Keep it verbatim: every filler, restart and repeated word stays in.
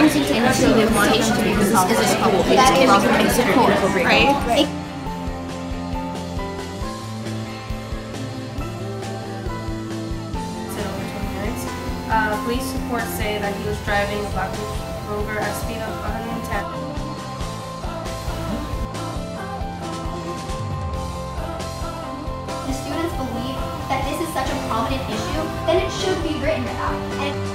brings into consideration because this is a school. That is considered inappropriate, right? Uh, police reports say that he was driving a black Rover at a speed of one hundred ten. The students believe that this is such a prominent issue, then it should be written about. And